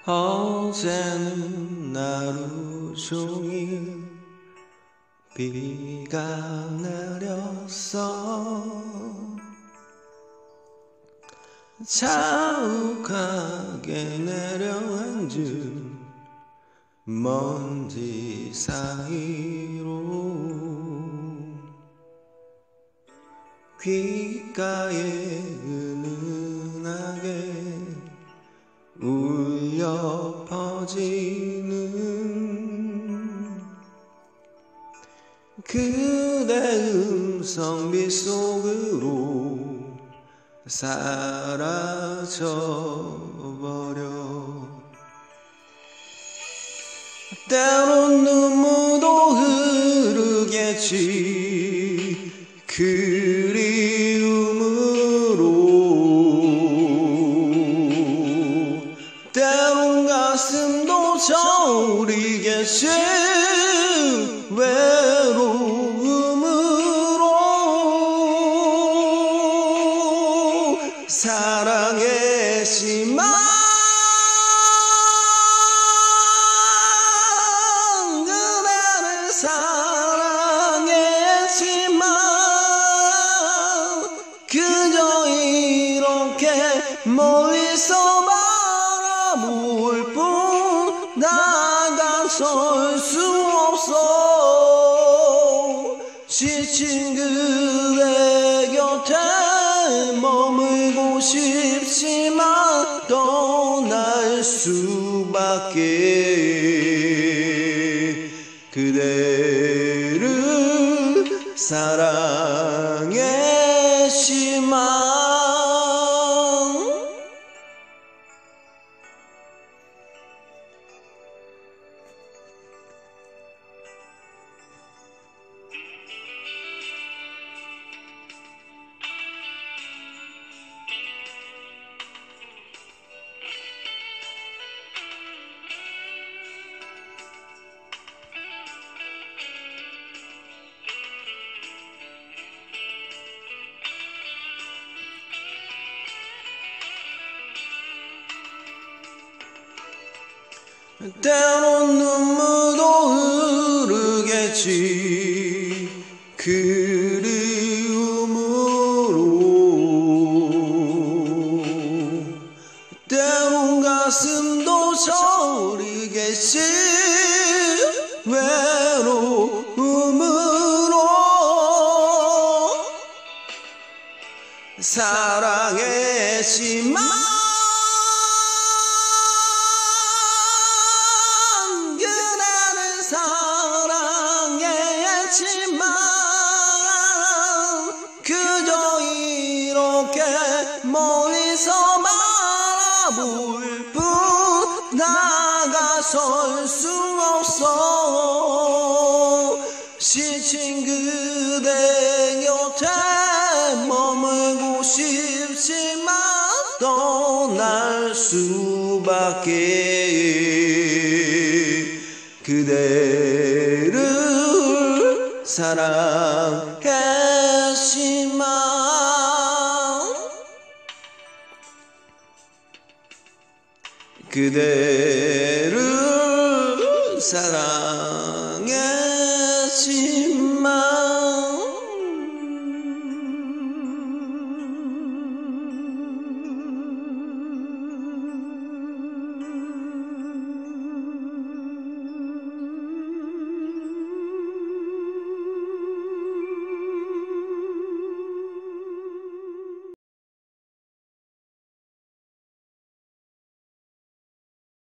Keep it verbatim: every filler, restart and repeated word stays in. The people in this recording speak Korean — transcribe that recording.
어제는 하루 종일 비가 내렸어. 자욱하게 내려앉은 먼지 사이로 귓가에 은은하게 울려 퍼지는 그대 음성 빗속으로 사라져버려. 때론 눈물도 흐르겠지 그리움으로. 때론 가슴도 저리겠지 외로움으로. 사랑했지만 그대를 사랑했지만 그저 이렇게 멀리서 바라볼 뿐 다가설 수 없어. 지친 그대 곁에 머물고 싶지만 떠날 수밖에. 그대를 사랑했지만 때론 눈물도 흐르겠지 그리움으로. 때론 가슴도 저리겠지 외로움으로. 사랑했지만 사랑했지만 그저 이렇게 멀리서 바라볼 뿐 다가설 수 없어. 지친 그대 곁에 머물고 싶지만 떠날 수밖에. 그대를 사랑했지만 그대를 사랑했지만